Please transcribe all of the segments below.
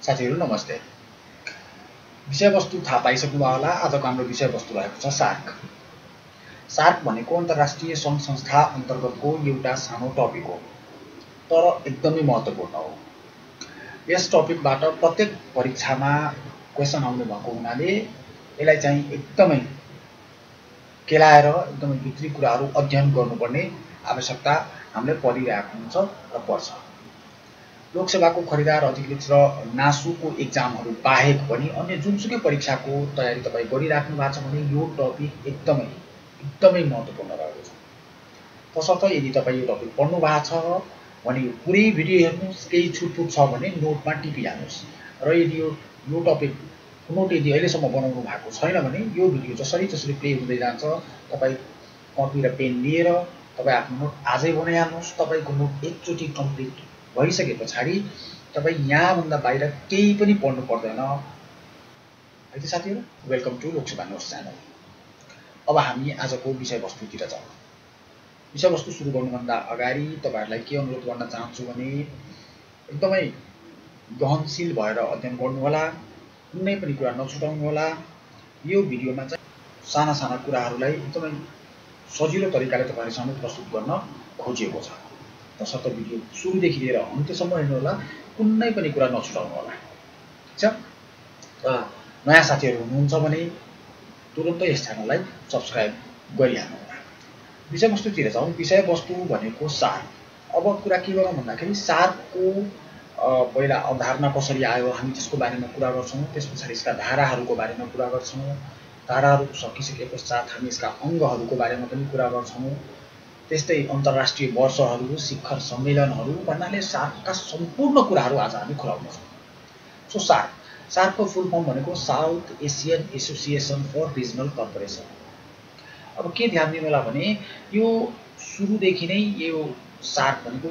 साथीहरु नमस्ते। विषयवस्तु थाहा पाइसक्नुभयो होला। आजको हाम्रो विषयवस्तु रहेको छ सार्क। सार्क भनेको अन्तर्राष्ट्रिय सङ्घ संस्था अन्तर्गतको एउटा सानो टपिक हो, तर एकदमै महत्त्वपूर्ण हो। यस टपिकबाट प्रत्येक परीक्षामा क्वेशन आउने भएको हुनाले यसलाई चाहिँ एकदमै केलाएर एकदमै भित्री कुराहरू अध्ययन गर्नुपर्ने आवश्यकता हामीले परिरहेको हुन्छ र पर्छ। लोकसेवाको खरिदार अधिकृत र नासुको एक्जामहरू बाहेक पनि अन्य जुनसुकै परीक्षाको तयारी तपाईँ गरिराख्नु भएको छ भने यो टपिक एकदमै महत्त्वपूर्ण रहेको छ। तसर्थ यदि तपाईँ यो टपिक पढ्नु भएको छ भने पुरै भिडियो हेर्नुहोस्, केही छुटपुट छ भने नोटमा टिपिहाल्नुहोस्। र यदि यो टपिक नोट यदि अहिलेसम्म बनाउनु भएको छैन भने यो भिडियो जसरी प्ले हुँदै जान्छ तपाईँ कपी र पेन लिएर तपाईँ आफ्नो नोट आजै बनाइहाल्नुहोस्। तपाईँको नोट एकचोटि कम्प्लिट भइसके पछाडि तपाईँ यहाँभन्दा बाहिर केही पनि पढ्नु पर्दैन है त साथीहरु। Welcome to Loksewa notes channel. अब हामी आजको विषयवस्तुतिर जाउँ। विषयवस्तु सुरु गर्नुभन्दा अगाडि तपाईहरुलाई के अनुरोध गर्न चाहन्छु भने एकदमै गहनशील भएर अध्ययन गर्नुहोला, कुनै पनि कुरा नछुटाउनु होला। यो भिडियोमा चाहिँ साना साना कुराहरूलाई एकदमै सजिलो तरिकाले तपाईहरु सामु प्रस्तुत गर्न खोजिएको छ। तसर्थ भिडियो सुरुदेखि लिएर अन्त्यसम्म हेर्नु होला, कुनै पनि कुरा नछुटाउनु होला। ठीक छ? नयाँ साथीहरु हुनुहुन्छ भने तुरुन्तै यस च्यानललाई सब्स्क्राइब गरिहाल्नु होला। विषयवस्तुतिर जाउँ। विषयवस्तु भनेको सार्क। अब कुरा के गरौँ भन्दाखेरि सार्कको पहिला अवधारणा कसरी आयो हामी त्यसको बारेमा कुरा गर्छौं। त्यसपछि यसका धाराहरूको बारेमा कुरा गर्छौं। धाराहरू सकिसके पश्चात हामी यसका अङ्गहरूको बारेमा पनि कुरा गर्छौं। त्यस्तै अन्तर्राष्ट्रिय वर्षहरू, शिखर सम्मेलनहरू भन्नाले सार्कका सम्पूर्ण कुराहरू आज हामी खुलाउनेछौँ। सो सार्कको फुल फर्म भनेको South Asian Association for Regional Cooperation. अब के ध्यान दिनु होला भने यो सुरुदेखि नै यो सार्क भनेको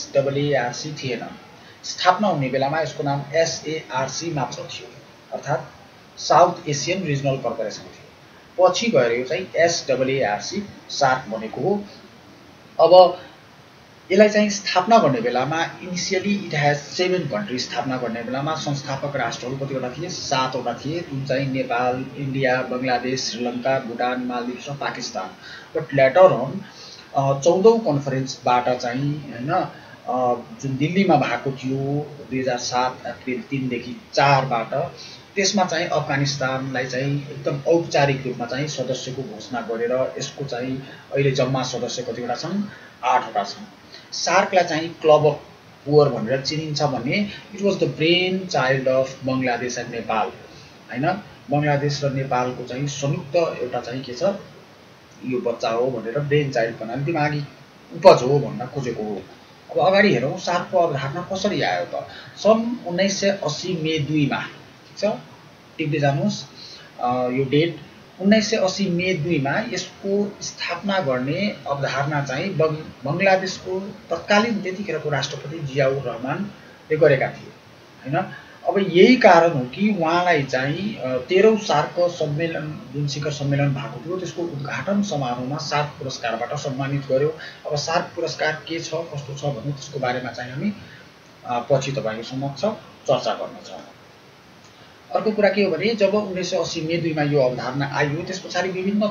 SAARC थिएन। स्थापना हुने बेलामा यसको नाम SARC मात्र थियो, अर्थात् साउथ एसियन रिजनल कोअपरेसन थियो। पछि गएर यो चाहिँ SAARC सार्क बनेको हो। अब यसलाई चाहिँ स्थापना गर्ने बेलामा इनिशियली इट हैज 7 कन्ट्री। स्थापना गर्ने बेलामा संस्थापक राष्ट्रहरू कतिवटा थिए? 7 वटा थिए। जुन चाहिँ नेपाल, इन्डिया, बंगलादेश, श्रीलङ्का, भुटान, मालदिभ्स र पाकिस्तान। बट लेटर अन 14औं कन्फरेन्सबाट चाहिँ हैन जुन दिल्लीमा भएको थियो 2007 अप्रिल 3 देखि 4 बाट, त्यसमा चाहिँ अफगानिस्तानलाई चाहिँ एकदम औपचारिक रूपमा चाहिँ सदस्यको घोषणा गरेर यसको चाहिँ अहिले जम्मा सदस्य कतिवटा छन्? 8 वटा छन्। सार्कलाई चाहिँ क्लब अफ पुअर भनेर चिनिन्छ भने it was the brainchild of Bangladesh and Nepal. हैन, बंगलादेश र नेपालको चाहिँ संयुक्त एउटा चाहिँ के छ? यो बच्चा हो भनेर ब्रेन चाइल्ड भन्नाले दिमागी उपज हो भन्न खोजेको हो। अब अगाडि हेरौँ सार्कको अवधारणा कसरी आयो त। सन् 1980 मे 2 मा, ठीक छ, टिप्दै जानुहोस् यो डेट। 1980 मे 2 मा यसको स्थापना गर्ने अवधारणा चाहिँ बंगलादेशको तत्कालीन त्यतिखेरको राष्ट्रपति जियाउर रहमानले गरेका थिए। हैन, अब यही कारण हो कि उहाँलाई चाहिँ 13औं सार्क सम्मेलन जुन शिखर सम्मेलन भएको थियो त्यसको उद्घाटन समारोहमा सार्क पुरस्कारबाट सम्मानित गर्यो। अब सार्क पुरस्कार के छ कस्तो छ भन्ने त्यसको बारेमा चाहिँ हामी पछि तपाईको समक्ष चर्चा गर्नेछौँ। अर्को कुरा के हो भने जब 1980 मे 2 मा यो अवधारणा आयो त्यसपछि विभिन्न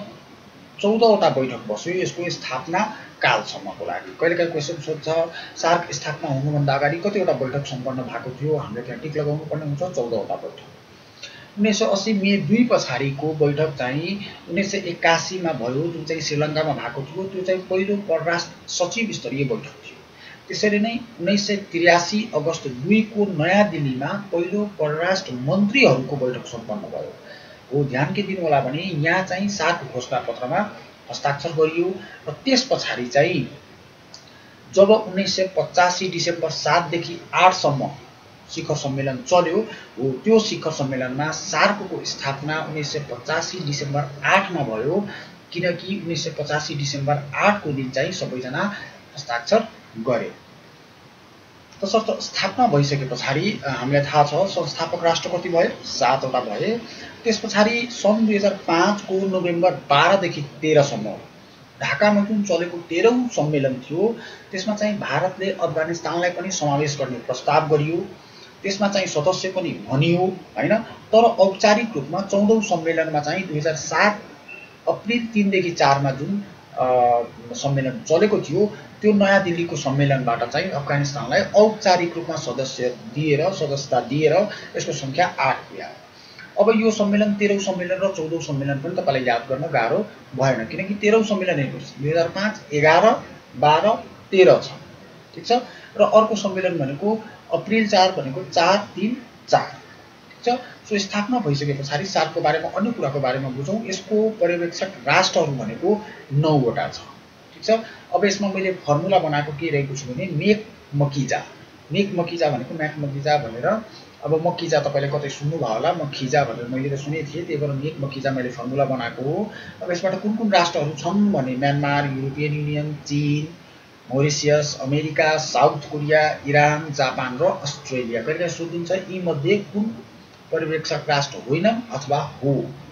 14 वटा बैठक बस्यो यसको स्थापना कालसम्मको लागि। कहिलेकाहीँ क्वेशन सोध्छ सार्क स्थापना हुनुभन्दा अगाडि कतिवटा बैठक सम्पन्न भएको थियो? हामीले त्यहाँ टिक लगाउनु पर्ने हुन्छ 14 वटा बैठक। 1980 मे 2 पछाडिको बैठक चाहिँ 1981 मा भयो जुन चाहिँ श्रीलङ्कामा भएको थियो। त्यो चाहिँ पहिलो परराष्ट्र सचिव स्तरीय बैठक थियो। त्यसरी नै 1983 अगस्त 2 को नयाँ दिल्लीमा पहिलो परराष्ट्र मन्त्रीहरूको बैठक सम्पन्न भयो। हो, ध्यान के दिनु होला भने यहाँ चाहिँ सार्क घोषणा पत्रमा हस्ताक्षर गरियो र त्यसपछि चाहिँ जब 1985 डिसेम्बर 7 देखि 8 सम्म शिखर सम्मेलन चल्यो हो, त्यो शिखर सम्मेलनमा सार्कको स्थापना 1985 डिसेम्बर 8 मा भयो। किनकि 1985 डिसेम्बर 8 को दिन चाहिँ सबैजना हस्ताक्षर गरे। तसर्थ स्थापना भइसके पछाडि हामीलाई थाहा छ संस्थापक राष्ट्र कति भए? 7 वटा भए। त्यसपछि सन् 2005 को नोभेम्बर 12 देखि 13 सम्म ढाकामा जुन चलेको 13औं सम्मेलन थियो त्यसमा चाहिँ भारतले अफगानिस्तानलाई पनि समावेश गर्ने प्रस्ताव गरियो त्यसमा चाहिँ सदस्य पनि भनियो हैन। तर औपचारिक रूपमा 14औं सम्मेलनमा चाहिँ 2007 अप्रिल 3 देखि 4 मा जुन सम्मेलन चलेको थियो, त्यो नयाँ दिल्लीको सम्मेलनबाट चाहिँ अफगानिस्तानलाई औपचारिक रूपमा सदस्यता दिएर यसको संख्या 8 पुर्यायो। अब यो सम्मेलन 13औं सम्मेलन र 14औं सम्मेलन पनि तपाईलाई याद गर्न गाह्रो भएन, किनकि 13औं सम्मेलन हेर्नुहोस् 2005, 11, 12, 13 छ, ठीक छ। र अर्को सम्मेलन भनेको अप्रिल 4 भनेको 4, 3, 4, ठीक छ। सो स्थापना भइसके पछाडि सार्कको बारेमा अन्य कुराको बारेमा बुझौँ। यसको पर्यवेक्षक राष्ट्रहरू भनेको 9 वटा छ, ठीक छ। अब यसमा मैले फर्मुला बनाएको के रहेको छु भने मेक मकिजा भनेको म्याक मकिजा भनेर, अब मकिजा तपाईले कतै सुन्नुभयो होला, मकिजा भनेर मैले त सुनेको थिएँ, त्यही भएर मेक मकिजा मैले फर्मुला बनाएको हो। अब यसबाट कुन कुन राष्ट्रहरू छन् भने म्यानमार, युरोपियन युनियन, चीन, Mauritius, America, South Korea, Iran, Japan र अस्ट्रेलिया। कहिले सोधिन्छ यी मध्ये कुन पर्यवेक्षक राष्ट्र होइनन् अथवा हो।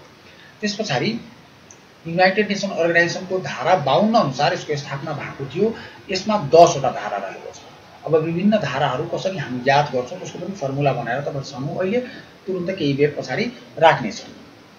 त्यसपछि युनाइटेड नेसन अर्गनाइजेसनको धारा 52 अनुसार यसको स्थापना भएको थियो। यसमा 10 वटा धारा रहेको छ। अब विभिन्न धाराहरू कसरी हामी याद गर्छौं त्यसको पनि फर्मुला बनाएर तपाईहरुसँग अहिले तुरुन्त केही बेर पछाडि राख्ने छु।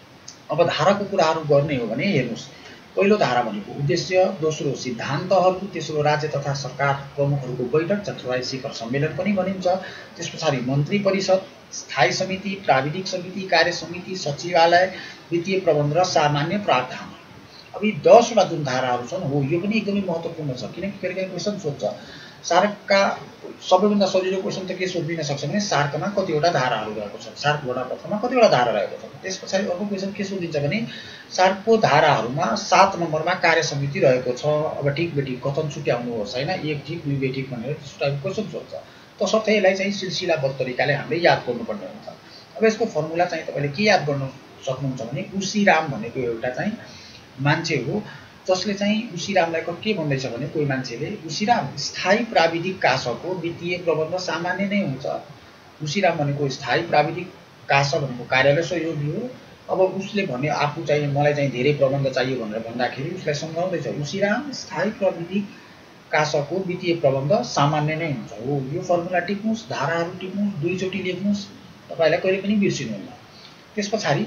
अब धाराको कुराहरू गर्ने हो भने हेर्नुस्, पहिलो धारा भनेको उद्देश्य, दोस्रो सिद्धान्तहरू, तेस्रो राज्य तथा सरकार प्रमुखहरूको बैठक जसलाई शिखर सम्मेलन पनि भनिन्छ, त्यसपछि मन्त्री परिषद, स्थायी समिति, प्राविधिक समिति, कार्य समिति, सचिवालय, वित्तीय प्रबन्ध र सामान्य प्रावधान। अब यी 10 वटा जुन धाराहरू छन् हो यो पनि एकदमै महत्त्वपूर्ण छ, किनकि कहिलेकाहीँ क्वेशन सोध्छ सार्कका सबैभन्दा सजिलो क्वेशन त के सोधिन सक्छ भने सार्कमा कतिवटा धाराहरू रहेको छ, सार्क वडापत्रमा कतिवटा धारा रहेको छ। त्यसपछि अर्को क्वेशन के सोधिन्छ भने सार्कको धाराहरूमा 7 नम्बरमा कार्य समिति रहेको छ। अब ठिक बेठिक कथन छुट्याउनुहोस् हैन, एक ठिक दुई बेठिक भनेर त्यस्तो टाइपको क्वेशन सोध्छ। तसर्थ यसलाई चाहिँ सिलसिलाबद्ध तरिकाले हामीले याद गर्नुपर्ने हुन्छ। अब यसको फर्मुला चाहिँ तपाईले के याद गर्न सक्नुहुन्छ भने उसीराम भनेको एउटा चाहिँ मान्छे हो जसले चाहिँ उसीरामलाई के भन्दैछ भने कोही मान्छेले उसीराम स्थायी प्राविधिक कासको वित्तीय प्रबन्ध सामान्य नै हुन्छ। उसीराम भनेको स्थायी प्राविधिक कास भनेको कार्यालय सहयोगी हो। अब उसले भने आफू चाहिँ मलाई चाहिँ धेरै प्रबन्ध चाहियो भनेर भन्दाखेरि उसलाई सम्झाउँदैछ उसीराम स्थायी प्राविधिक कासको वित्तीय प्रबन्ध सामान्य नै हुन्छ हो। यो फर्मुला टिप्नुस्, धाराहरू टिप्नुस्, दुईचोटी लेख्नुस्, तपाईलाई कहिले पनि बिर्सिनुहुन्न। त्यसपछि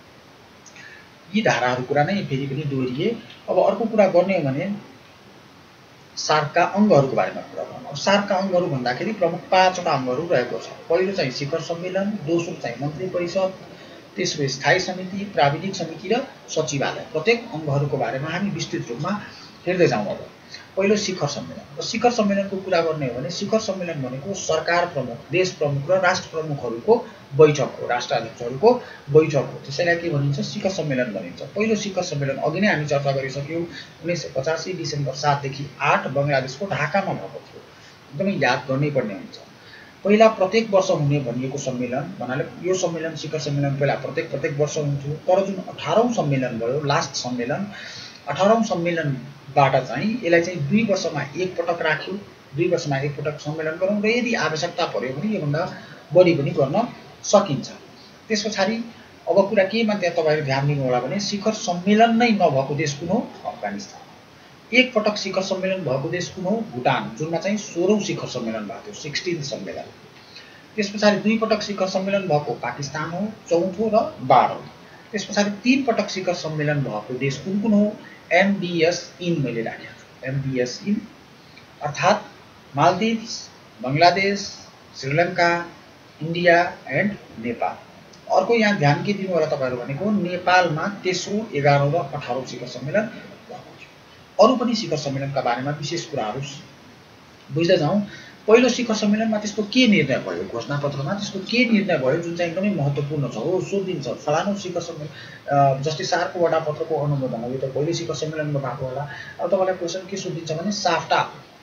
यी धाराहरू कुरा नै फेरि पनि दोहोरिए। अब अर्को कुरा गर्ने हो भने सार्कका अङ्गहरूको बारेमा कुरा गर्नु। सार्कका अङ्गहरू भन्दाखेरि प्रमुख 5 वटा अङ्गहरू रहेको छ। पहिलो चाहिँ शिखर सम्मेलन, दोस्रो चाहिँ मन्त्री परिषद, तेस्रो स्थायी समिति, प्राविधिक समिति र सचिवालय। प्रत्येक अङ्गहरूको बारेमा हामी विस्तृत रूपमा हेर्दै जाउँ। अब पहिलो शिखर सम्मेलन। शिखर सम्मेलनको कुरा गर्ने हो भने शिखर सम्मेलन भनेको सरकार प्रमुख, देश प्रमुख र राष्ट्र प्रमुखहरूको बैठक हो, राष्ट्राध्यक्षहरूको बैठक हो। त्यसैलाई के भनिन्छ शिखर सम्मेलन भनिन्छ। पहिलो शिखर सम्मेलन अघि नै हामी चर्चा गरिसक्यौं, 1985 डिसेम्बर 7 देखि 8 बंगलादेशको ढाकामा भएको थियो। एकदमै याद गर्नै पर्ने हुन्छ। पहिला प्रत्येक वर्ष हुने भनिएको सम्मेलन भन्नाले यो सम्मेलन शिखर सम्मेलन पहिला प्रत्येक वर्ष हुन्थ्यो। तर जुन 18औं सम्मेलन भयो, लास्ट सम्मेलन, 18औं सम्मेलनबाट चाहिँ यसलाई चाहिँ 2 वर्षमा एक पटक राख्यो। 2 वर्षमा एक पटक सम्मेलन गरौँ र यदि आवश्यकता पर्यो भने योभन्दा बढी पनि गर्न सकिन्छ। त्यसपछि अब कुरा केमा त्यहाँ तपाईहरु ध्यान दिनु होला भने शिखर सम्मेलन नै नभएको देश कुन हो? अफगानिस्तान। एक पटक शिखर सम्मेलन भएको देश कुन हो? भुटान, जुनमा चाहिँ 16औं शिखर सम्मेलन भएको थियो, 16th सम्मेलन। त्यसपछि 2 पटक शिखर सम्मेलन भएको पाकिस्तान हो, 4थो र 12औं। त्यसपछि 3 पटक शिखर सम्मेलन भएको देश कुन कुन हो? MBS इन मैले राखेको छु, MBS इन, अर्थात् मालदिभ्स, बंगलादेश, श्रीलंका, इन्डिया एन्ड नेपाल। अर्को यहाँ ध्यान के दिनु होला तपाईहरु भनेको नेपालमा तेस्रो, 11औं र 18औं शिखर सम्मेलन भएको थियो। अरु पनि शिखर सम्मेलनका बारेमा विशेष कुराहरु बुझ्दै जाउँ। पहिलो शिखर सम्मेलनमा त्यसको के निर्णय भयो, घोषणापत्रमा त्यसको के निर्णय भयो जुन चाहिँ एकदमै महत्त्वपूर्ण छ हो, सोधिन्छ। फलानु शिखर सम्मेलन जस्तै सार्कको वडापत्रको अनुमोदन, यो त पहिलो शिखर सम्मेलनमा भएको होला। अब तपाईलाई क्वेशन के सोधिन्छ भने साफ्टा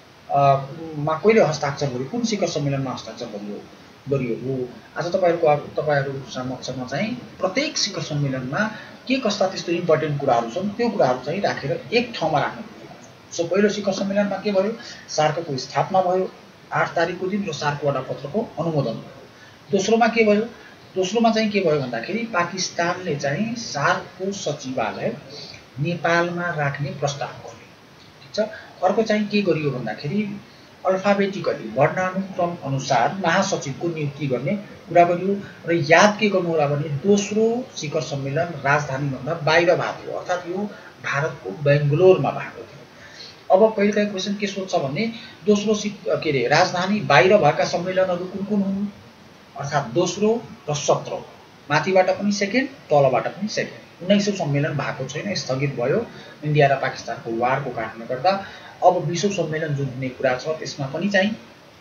मा कहिले हस्ताक्षर गरियो, कुन शिखर सम्मेलनमा हस्ताक्षर गरियो हो। आज तपाईहरु समक्षमा चाहिँ प्रत्येक शिखर सम्मेलनमा के कस्ता त्यस्तो इम्पोर्टेन्ट कुराहरु छन् त्यो कुराहरु चाहिँ राखेर एक ठाउँमा राख्नु पर्छ। सो पहिलो शिखर सम्मेलनमा के भयो? सार्कको स्थापना भयो 8 तारिखको दिन र सार्क वडापत्रको अनुमोदन भयो। दोस्रोमा के भयो? दोस्रोमा चाहिँ के भयो भन्दाखेरि पाकिस्तानले चाहिँ सार्कको सचिवालय नेपालमा राख्ने प्रस्ताव गर्यो, ठीक छ। अर्को चाहिँ के गरियो भन्दाखेरि अल्फाबेटिकली वर्णानुक्रम अनुसार महासचिवको नियुक्ति गर्ने कुरा गरियो र याद के गर्नु होला भने दोस्रो शिखर सम्मेलन राजधानीभन्दा बाहिर भएको थियो, अर्थात् यो भारतको बेङ्गलोरमा भएको थियो। अब कहिलेकाहीँ क्वेसन के सोध्छ भने दोस्रो राजधानी बाहिर भएका सम्मेलनहरू कुन कुन हुन्, अर्थात् दोस्रो र 17 माथिबाट पनि सेकेन्ड, तलबाट पनि सेकेन्ड। 19औं सम्मेलन भएको छैन, स्थगित भयो इन्डिया र पाकिस्तानको वारको कारणले गर्दा। अब 20औं सम्मेलन जुन हुने कुरा छ त्यसमा पनि चाहिँ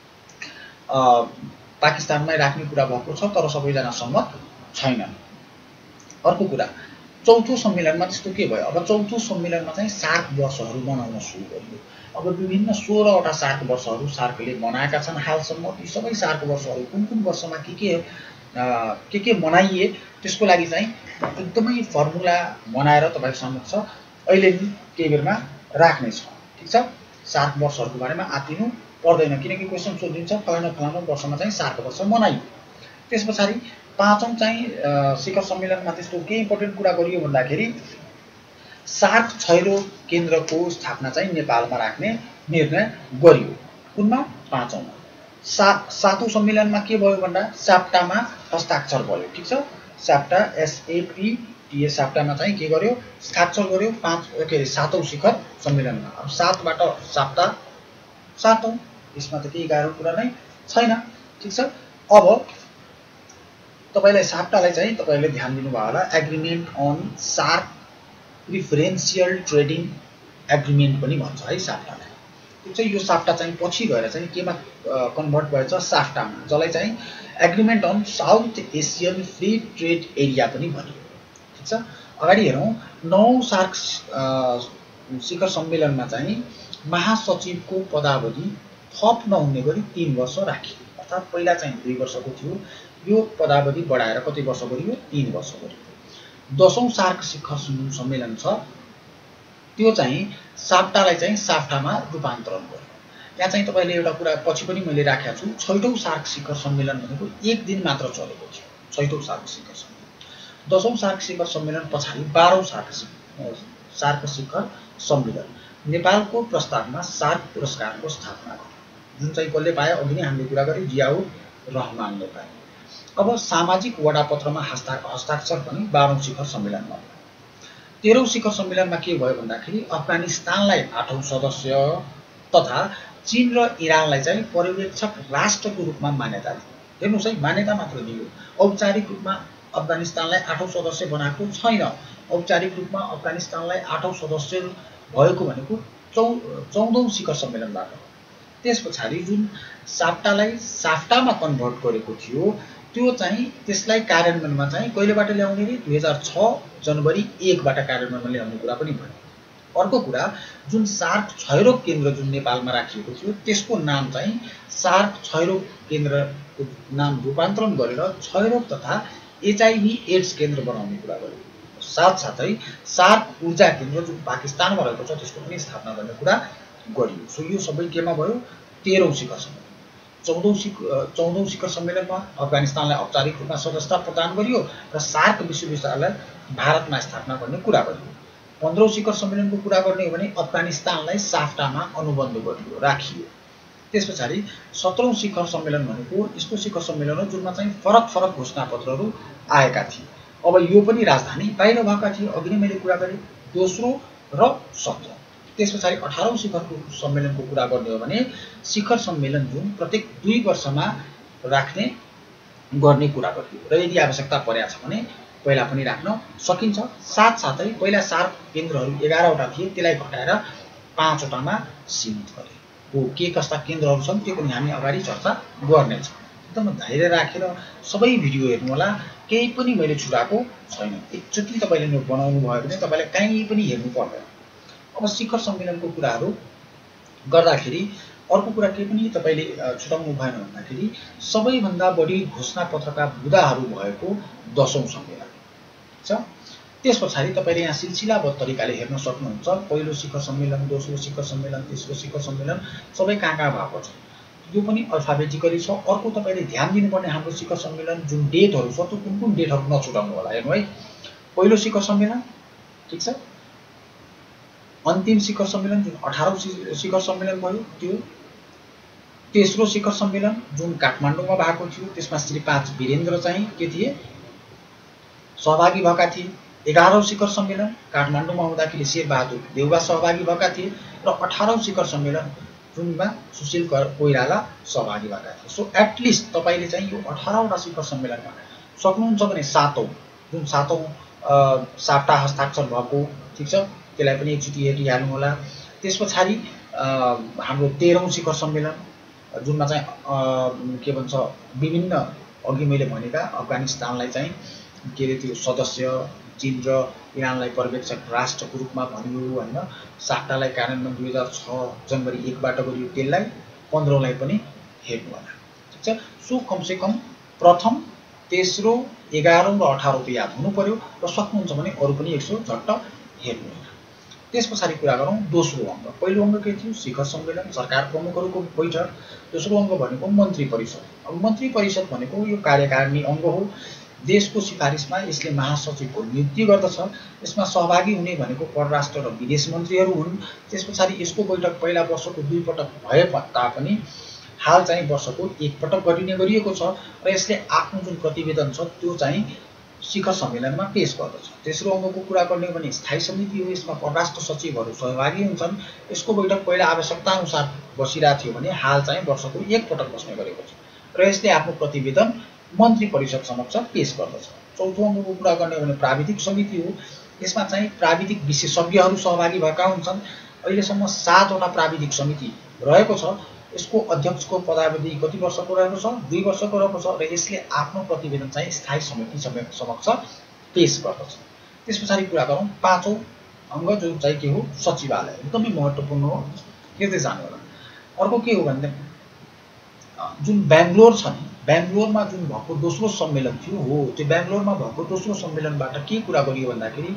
पाकिस्तानमै राख्ने कुरा भएको छ, तर सबैजना सहमत छैनन्। अर्को कुरा, चौथो सम्मेलनमा त्यस्तो के भयो, अब चौथो सम्मेलनमा चाहिँ सार्क वर्षहरू मनाउन सुरु गरियो। अब विभिन्न 16वटा सार्क वर्षहरू सार्कले मनाएका छन् हालसम्म। ती सबै सार्क वर्षहरू कुन कुन वर्षमा के मनाइए त्यसको लागि चाहिँ एकदमै फर्मुला बनाएर तपाईको समक्ष अहिले नि केही बेरमा राख्नेछ। ठीक छ, सार्क वर्षहरूको बारेमा आत्तिनु पर्दैन, किनकि क्वेसन सोधिन्छ फलानु वर्षमा चाहिँ सार्क वर्ष मनाइयो। त्यस पछाडि 5औं चाहिँ शिखर सम्मेलनमा त्यस्तो के इम्पोर्टेन्ट कुरा गरियो भन्दाखेरि सार्क क्षयरोग केन्द्रको स्थापना चाहिँ नेपालमा राख्ने निर्णय गरियो। कुनमा? 5औंमा। 7औं सम्मेलनमा के भयो भन्दा साप्टामा हस्ताक्षर भयो। ठीक छ, साप्टा SAPTA साप्टामा चाहिँ के गर्यो, हस्ताक्षर गर्यो 7औं शिखर सम्मेलनमा। अब 7बाट साप्टा 7औं, यसमा त केही गाह्रो कुरा नै छैन। ठीक छ, अब तपाईलाई साप्टालाई चाहिँ तपाईले ध्यान दिनुभयो होला, agreement on SAARC preferential trading agreement पनि भन्छ है साप्टालाई। ठीक छ, यो साप्टा चाहिँ पछि गएर चाहिँ केमा कन्भर्ट भएछ, साफ्टामा, जसलाई चाहिँ agreement on South Asian free trade area पनि भनियो। ठीक छ, अगाडि हेरौँ 9औं सार्क शिखर सम्मेलनमा चाहिँ महासचिवको पदावधि थप नहुने गरी 3 वर्ष राखियो, अर्थात् पहिला चाहिँ 2 वर्षको थियो, यो पदावधि बढाएर कति वर्ष गरियो, 3 वर्ष गरियो। 10औं सार्क शिखर सम्मेलन छ, त्यो चाहिँ साप्टालाई चाहिँ साफ्टामा रूपान्तरण गर्यो। यहाँ चाहिँ तपाईले एउटा कुरा पछि पनि मैले राखेको छु, 6औं सार्क शिखर सम्मेलन भनेको 1 दिन मात्र चलेको थियो, 6औं सार्क शिखर सम्मेलन। 10औं सार्क शिखर सम्मेलन पछाडि 12औं सार्क शिखर सम्मेलन नेपालको प्रस्तावमा सार्क पुरस्कारको स्थापना गर्यो, जुन चाहिँ कसले पाए, अघि नै हामीले कुरा गरे, जियाउर रहमानले पाए। अब सामाजिक वडापत्रमा हस्ताक्षर पनि 12औं शिखर सम्मेलनमा भयो। 13औं शिखर सम्मेलनमा के भयो भन्दाखेरि अफगानिस्तानलाई 8औं सदस्य तथा चीन र इरानलाई चाहिँ पर्यवेक्षक राष्ट्रको रूपमा मान्यता दियो। हेर्नुस् है, मान्यता मात्र दियो, औपचारिक रूपमा अफगानिस्तानलाई 8औं सदस्य बनाएको छैन। औपचारिक रूपमा अफगानिस्तानलाई 8औं सदस्य भएको भनेको 14औं शिखर सम्मेलनबाट। त्यस पछाडि जुन साप्टालाई साफ्टामा कन्भर्ट गरेको थियो, त्यो चाहिँ त्यसलाई कार्यान्वयनमा चाहिँ कहिलेबाट ल्याउने रे, 2006 जनवरी 1बाट कार्यान्वयनमा ल्याउने कुरा पनि भयो। अर्को कुरा, जुन सार्क क्षयरोग केन्द्र जुन नेपालमा राखिएको थियो त्यसको नाम चाहिँ सार्क क्षयरोग केन्द्रको नाम रूपान्तरण गरेर क्षयरोग तथा HIV एड्स केन्द्र बनाउने कुरा गरियो। साथसाथै सार्क ऊर्जा केन्द्र जुन पाकिस्तानमा रहेको छ त्यसको पनि स्थापना गर्ने कुरा गरियो। सो यो सबै केमा भयो, 13औं शिखर सम्मेलन। 14औं शिखर सम्मेलनमा अफगानिस्तानलाई औपचारिक रूपमा सदस्यता प्रदान गरियो र सार्क विश्वविद्यालय भारतमा स्थापना गर्ने कुरा गरियो। 15औं शिखर सम्मेलनको कुरा गर्ने हो भने अफगानिस्तानलाई साफ्टामा अनुबन्ध गरियो, राखियो। त्यस पछाडि 17औं शिखर सम्मेलन भनेको यस्तो शिखर सम्मेलन हो जुनमा चाहिँ फरक घोषणापत्रहरू आएका थिए। अब यो पनि राजधानी बाहिर भएका थिए, अघि नै मैले कुरा गरेँ, दोस्रो र 17। त्यस पछाडि 18औं शिखर सम्मेलनको कुरा गर्ने हो भने शिखर सम्मेलन जुन प्रत्येक 2 वर्षमा राख्ने गर्ने कुरा गरियो र यदि आवश्यकता परेको छ भने पहिला पनि राख्न सकिन्छ। साथसाथै पहिला सार्क केन्द्रहरू 11वटा थिए, त्यसलाई घटाएर 5वटामा सीमित गरे। के कस्ता केन्द्रहरू छन् त्यो पनि हामी अगाडि चर्चा गर्नेछौँ। एकदम धैर्य राखेर सबै भिडियो हेर्नु होला, केही पनि मैले छुटाएको छैन। एकचोटि तपाईले नोट बनाउनु भयो भने तपाईलाई कहीँ पनि हेर्नु पर्दैन। अब शिखर सम्मेलनको कुराहरू गर्दाखेरि अर्को कुरा के पनि तपाईले छुटाउनु भएन भन्दाखेरि सबैभन्दा बढी घोषणापत्रका बुदाहरू भएको 10औं सम्मेलन छ। त्यस पछाडि तपाईले यहाँ सिलसिलाबद्ध तरिकाले हेर्न सक्नुहुन्छ, पहिलो शिखर सम्मेलन, दोस्रो शिखर सम्मेलन, तेस्रो शिखर सम्मेलन सबै कहाँ भएको छ, यो पनि अल्फाबेटिकली छ। अर्को तपाईले ध्यान दिनुपर्ने हाम्रो शिखर सम्मेलन जुन डेटहरू छ त्यो कुन डेटहरू नछुटाउनु होला। हेर्नु है, पहिलो शिखर सम्मेलन, ठीक छ, अन्तिम शिखर सम्मेलन जुन 18औं शिखर सम्मेलन भयो त्यो, तेस्रो शिखर सम्मेलन जुन काठमाडौँमा भएको थियो त्यसमा श्री 5 वीरेन्द्र चाहिँ के थिए सहभागी भएका थिए। 11औं शिखर सम्मेलन काठमाडौँमा हुँदाखेरि शेरबहादुर देउवा सहभागी भएका थिए र 18औं शिखर सम्मेलन जुनमा सुशील कोइराला सहभागी भएका थिए। सो एटलिस्ट तपाईले चाहिँ यो 18वटा शिखर सम्मेलनमा सक्नुहुन्छ भने 7औं जुन 7औं साप्ता हस्ताक्षर भएको ठीक छ त्यसलाई पनि एकचोटि हेरिहाल्नु होला। त्यसपछि हाम्रो 13औं शिखर सम्मेलन जुनमा चाहिँ के भन्छ विभिन्न अघि मैले भनेका अफगानिस्तानलाई चाहिँ के रे त्यो सदस्य चीन र इरानलाई पर्यवेक्षक राष्ट्रको रूपमा भनियो हैन। साप्तालाई कार्यान्वयन 2006 जनवरी 1 बाट गरियो त्यसलाई 15औंलाई पनि हेर्नु होला ठीक छ। सो कमसे कम प्रथम तेस्रो 11औं र 18औं त याद हुनु पर्यो र सक्नुहुन्छ भने अरु पनि एकसो झट्ट हेर्नु होला। त्यसपछि कुरा गरौँ दोस्रो अङ्ग। पहिलो अङ्ग के थियो शिखर सम्मेलन सरकार प्रमुखहरूको बैठक। दोस्रो अङ्ग भनेको मन्त्री परिषद। अब मन्त्री परिषद भनेको यो कार्यकारिणी अङ्ग हो। देशको सिफारिसमा यसले महासचिवको नियुक्ति गर्दछ। यसमा सहभागी हुने भनेको परराष्ट्र र विदेश मन्त्रीहरू हुन्। त्यसपछि यसको बैठक पहिला वर्षको 2 पटक भए तापनि हाल चाहिँ वर्षको 1 पटक गरिने गरिएको छ र यसले आफ्नो जुन प्रतिवेदन छ त्यो चाहिँ शिखर सम्मेलनमा पेश गर्दछ। तेस्रो अङ्गको कुरा गर्ने हो भने स्थायी समिति हो। यसमा परराष्ट्र सचिवहरू सहभागी हुन्छन्। यसको बैठक पहिला आवश्यकता अनुसार बसिरहेको थियो भने हाल चाहिँ वर्षको 1 पटक बस्ने गरेको छ र यसले आफ्नो प्रतिवेदन मन्त्री परिषद समक्ष पेश गर्दछ। चौथो अङ्गको कुरा गर्ने हो भने प्राविधिक समिति हो। यसमा चाहिँ प्राविधिक विशेषज्ञहरू सहभागी भएका हुन्छन्। अहिलेसम्म 7 वटा प्राविधिक समिति रहेको छ। यसको अध्यक्षको पदावधि कति वर्षको रहेको छ 2 वर्षको रहेको छ र यसले आफ्नो प्रतिवेदन चाहिँ स्थायी समिति समक्ष पेश गर्दछ। त्यसपछि कुरा गरौँ पाँचौं अङ्ग जो चाहिँ के हो सचिवालय। एकदमै महत्त्वपूर्ण हो हेर्दै जानु होला। अर्को के हो भन्दा जुन बेंगलोर छ नि बेंगलोरमा जुन भएको दोस्रो सम्मेलन थियो हो त्यो बेंगलोरमा भएको दोस्रो सम्मेलनबाट के कुरा गरियो भन्दाखेरि